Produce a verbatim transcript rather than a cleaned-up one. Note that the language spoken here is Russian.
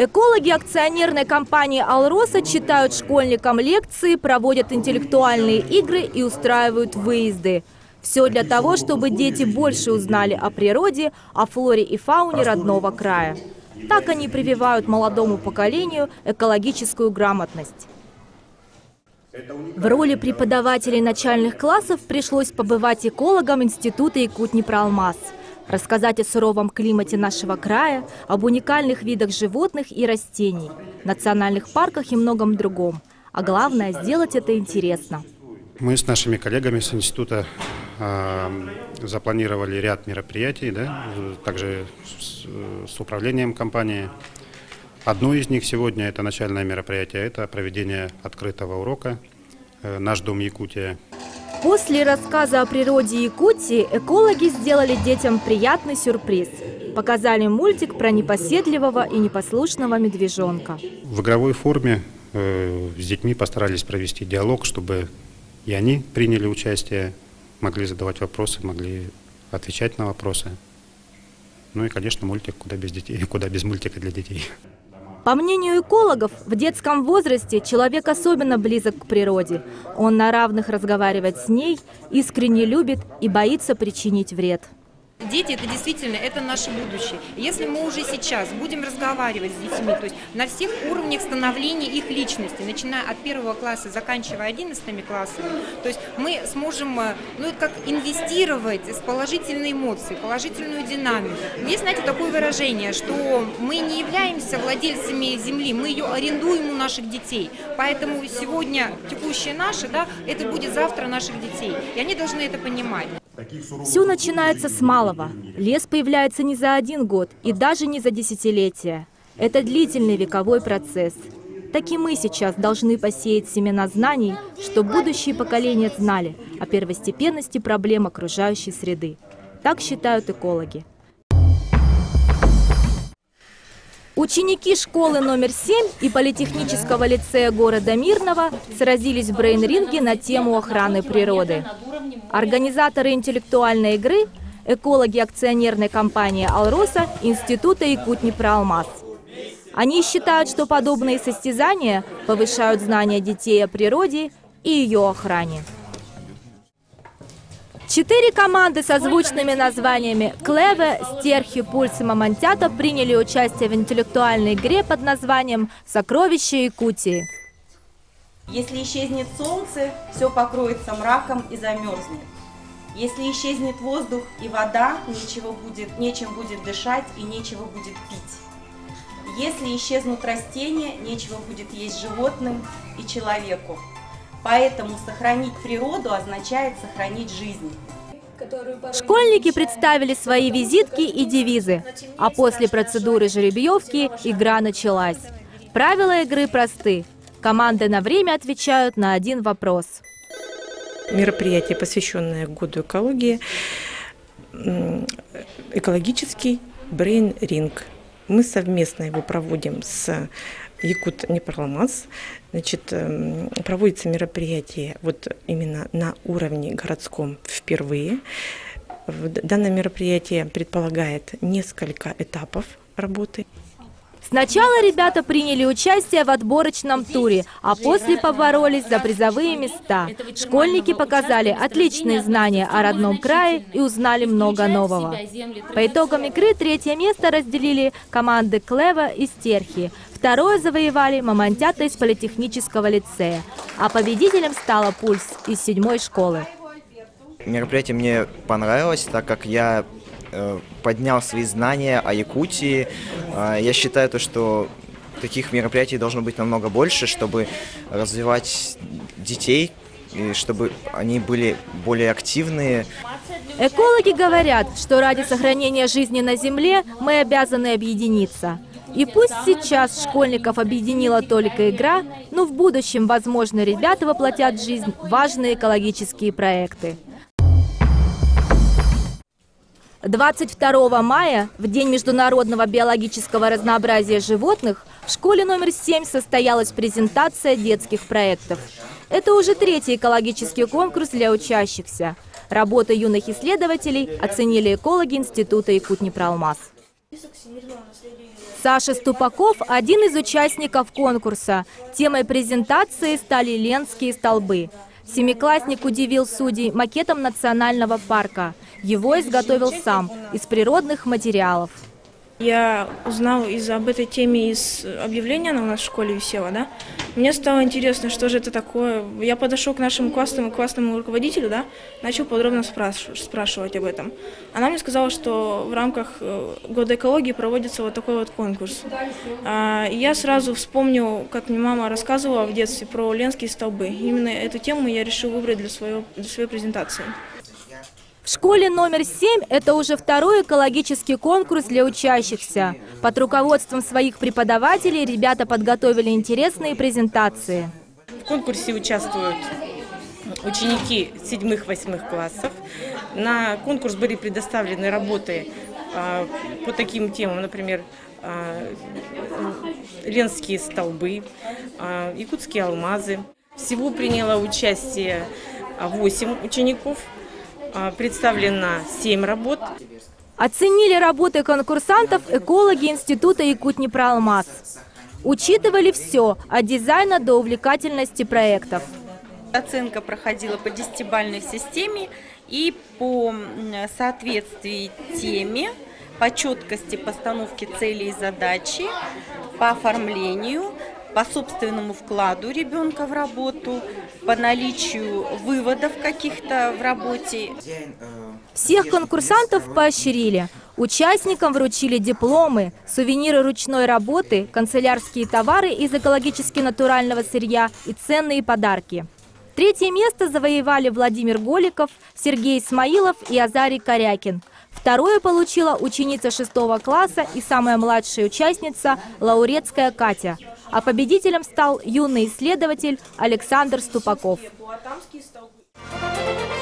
Экологи акционерной компании «Алроса» читают школьникам лекции, проводят интеллектуальные игры и устраивают выезды. Все для того, чтобы дети больше узнали о природе, о флоре и фауне родного края. Так они прививают молодому поколению экологическую грамотность. В роли преподавателей начальных классов пришлось побывать экологам Института Якутни-Пралмас. Рассказать о суровом климате нашего края, об уникальных видах животных и растений, национальных парках и многом другом. А главное – сделать это интересно. Мы с нашими коллегами с института э, запланировали ряд мероприятий, да, также с, с управлением компании. Одно из них сегодня – это начальное мероприятие, это проведение открытого урока э, «Наш дом Якутия». После рассказа о природе Якутии экологи сделали детям приятный сюрприз. Показали мультик про непоседливого и непослушного медвежонка. В игровой форме э, с детьми постарались провести диалог, чтобы и они приняли участие, могли задавать вопросы, могли отвечать на вопросы. Ну и, конечно, мультик «Куда без детей», куда без мультика для детей. По мнению экологов, в детском возрасте человек особенно близок к природе. Он на равных разговаривает с ней, искренне любит и боится причинить вред. Дети – это действительно это наше будущее. Если мы уже сейчас будем разговаривать с детьми, то есть на всех уровнях становления их личности, начиная от первого класса, заканчивая одиннадцатыми классами, то есть мы сможем, ну, это как инвестировать с положительной эмоцией, положительную динамику. Есть, знаете, такое выражение, что мы не являемся владельцами земли, мы ее арендуем у наших детей. Поэтому сегодня текущее наше, да, это будет завтра наших детей. И они должны это понимать. Все начинается с малого. Лес появляется не за один год и даже не за десятилетия. Это длительный вековой процесс. Так и мы сейчас должны посеять семена знаний, чтобы будущие поколения знали о первостепенности проблем окружающей среды. Так считают экологи. Ученики школы номер семь и политехнического лицея города Мирного сразились в брейн-ринге на тему охраны природы. Организаторы интеллектуальной игры – экологи акционерной компании «Алроса» Института Якутни-Пралмас. Они считают, что подобные состязания повышают знания детей о природе и ее охране. Четыре команды со звучными названиями «Клеве», «Стерхи», «Пульс» и «Мамонтята» приняли участие в интеллектуальной игре под названием «Сокровища Якутии». Если исчезнет солнце, все покроется мраком и замерзнет. Если исчезнет воздух и вода, нечего будет, нечем будет дышать и нечего будет пить. Если исчезнут растения, нечего будет есть животным и человеку. Поэтому сохранить природу означает сохранить жизнь. Школьники представили свои визитки и девизы, а после процедуры жеребьевки игра началась. Правила игры просты. Команды на время отвечают на один вопрос. Мероприятие, посвященное году экологии, экологический брейн-ринг. Мы совместно его проводим с Якутни-Пралмас. Значит, проводится мероприятие вот именно на уровне городском впервые. Данное мероприятие предполагает несколько этапов работы. Сначала ребята приняли участие в отборочном туре, а после поборолись за призовые места. Школьники показали отличные знания о родном крае и узнали много нового. По итогам игры третье место разделили команды «Клева» и «Стерхи». Второе завоевали «Мамонтята» из политехнического лицея, а победителем стала «Пульс» из седьмой школы. Мероприятие мне понравилось, так как я поднял свои знания о Якутии. Я считаю, то, что таких мероприятий должно быть намного больше, чтобы развивать детей, и чтобы они были более активные. Экологи говорят, что ради сохранения жизни на Земле мы обязаны объединиться. И пусть сейчас школьников объединила только игра, но в будущем, возможно, ребята воплотят в жизнь важные экологические проекты. двадцать второго мая, в День международного биологического разнообразия животных, в школе номер семь состоялась презентация детских проектов. Это уже третий экологический конкурс для учащихся. Работы юных исследователей оценили экологи Института Якутни-Пралмас. Саша Ступаков – один из участников конкурса. Темой презентации стали Ленские столбы. Семиклассник удивил судей макетом национального парка. Его изготовил сам, из природных материалов. Я узнал из, об этой теме из объявления, она у нас в школе висела, да? Мне стало интересно, что же это такое. Я подошел к нашему классному, классному руководителю, да, начал подробно спрашивать, спрашивать об этом. Она мне сказала, что в рамках года экологии проводится вот такой вот конкурс. А, и я сразу вспомнил, как мне мама рассказывала в детстве про Ленские столбы. Именно эту тему я решил выбрать для, своего, для своей презентации. В школе номер семь это уже второй экологический конкурс для учащихся. Под руководством своих преподавателей ребята подготовили интересные презентации. В конкурсе участвуют ученики седьмых-восьмых классов. На конкурс были предоставлены работы а, по таким темам, например, а, Ленские столбы, а, якутские алмазы. Всего приняло участие восемь учеников. Представлено семь работ. Оценили работы конкурсантов экологи Института Якутнепроалмаз. Учитывали все, от дизайна до увлекательности проектов. Оценка проходила по десятибалльной системе и по соответствии теме, по четкости постановки целей и задачи, по оформлению, по собственному вкладу ребенка в работу, по наличию выводов каких-то в работе. Всех конкурсантов поощрили. Участникам вручили дипломы, сувениры ручной работы, канцелярские товары из экологически натурального сырья и ценные подарки. Третье место завоевали Владимир Голиков, Сергей Исмаилов и Азарий Корякин. Второе получила ученица шестого класса и самая младшая участница Лаурецкая Катя. А победителем стал юный исследователь Александр Ступаков.